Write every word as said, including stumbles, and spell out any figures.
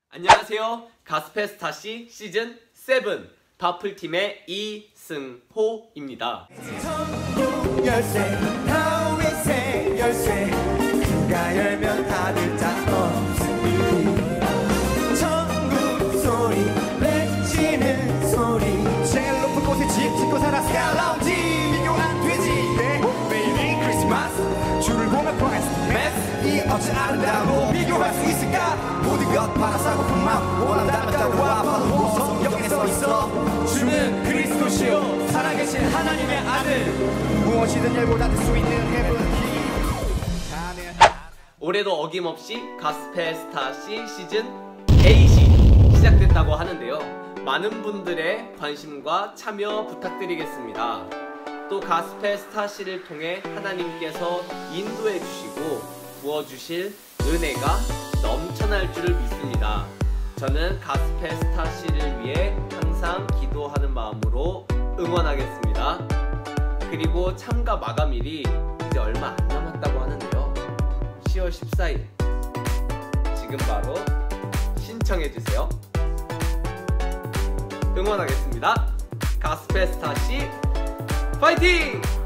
안녕하세요. 가스페스타씨 시즌 칠 바플팀의 이승호입니다. 열쇠 다윗의 열쇠 누가 열면 다들 짱 천국 소리 외치는 소리 제일 높은 곳에 집 짓고 살아 스카라운지 비교 안 되지 매일이 크리스마스 줄을 보면 프라이스 메스 이 어찌 아름다워 비교할 수 있을까 모든 것 바라사고픈 맘 원한다면 따라와 바로 성경에 써있어 주는 그리스도시요 살아계신 하나님의 아들 무엇이든 열고 닫을 수 있는 헤븐키 올해도 어김없이 가스페스타씨 시즌 에잇이 시작됐다고 하는데요. 많은 분들의 관심과 참여 부탁드리겠습니다. 또 가스페스타씨를 통해 하나님께서 인도해 주시고 부어주실 은혜가 넘쳐날 줄을 믿습니다. 저는 가스페스타씨를 위해 항상 기도하는 마음으로 응원하겠습니다. 그리고 참가 마감일이 이제 얼마 안 남았다고 하는데요. 시월 십사일 지금 바로 신청해주세요. 응원하겠습니다. 가스페스타씨 파이팅!